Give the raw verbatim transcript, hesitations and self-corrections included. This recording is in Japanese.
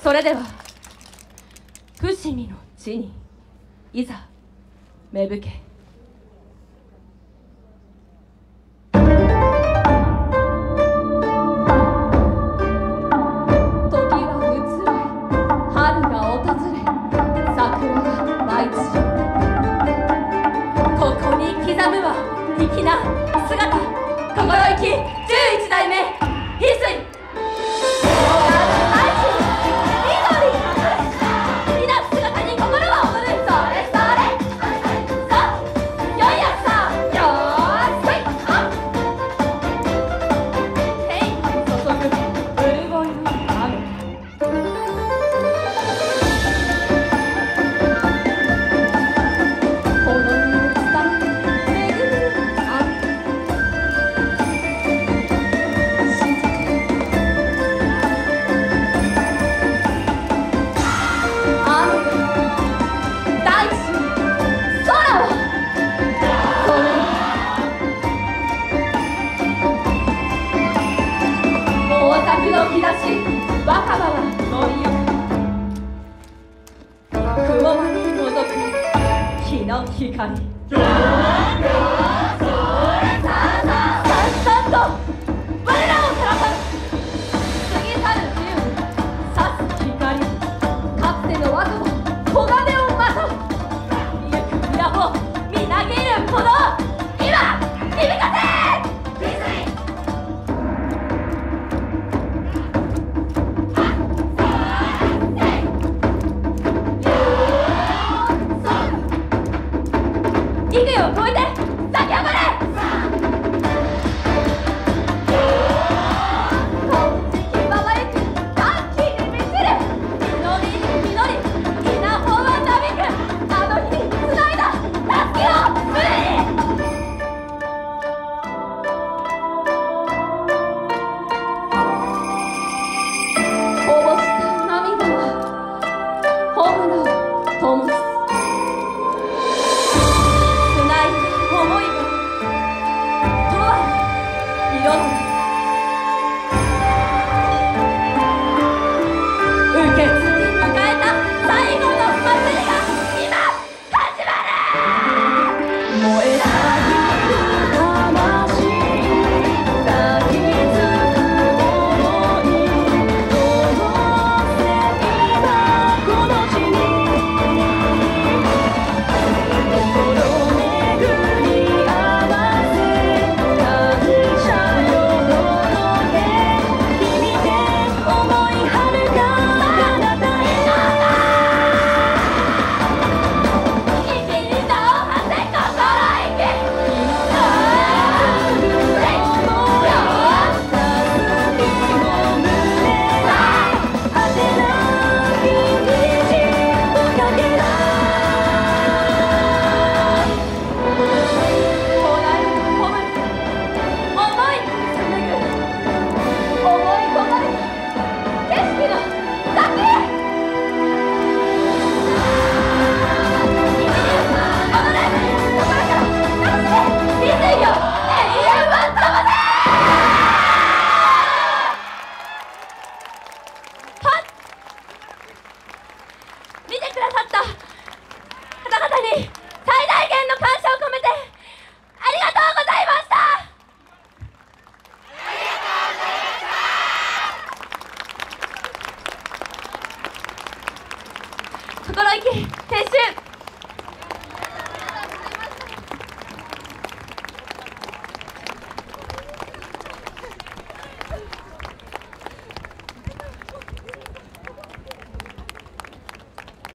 それでは伏見の地にいざ芽吹け。刻むは粋な姿、心意気じゅういち代目翡翠。吹き出し若葉は乗りゆく、雲間に覗く日の光。さっさと我らを照らさす過ぎ去る自由に差す光。かつての若葉黄金をまとうゆく皆をみなぎるもの、今響かせ。幾を超えて咲き上がれ。金色まばゆく歓喜に満ちる、実り実り稲穂はなびく、あの日つないだたすきを振り。こぼした涙は炎を灯す。受け継ぎ迎えた最後の祭りが今始まる。燃えたぎる魂、抱きつく想い、どうせ今この地に心巡り合わせ感謝よ届け、君で思いはるか見てくださった方々に最大限の感謝を込めてありがとうございました。ありがとうございました。心意気撤収。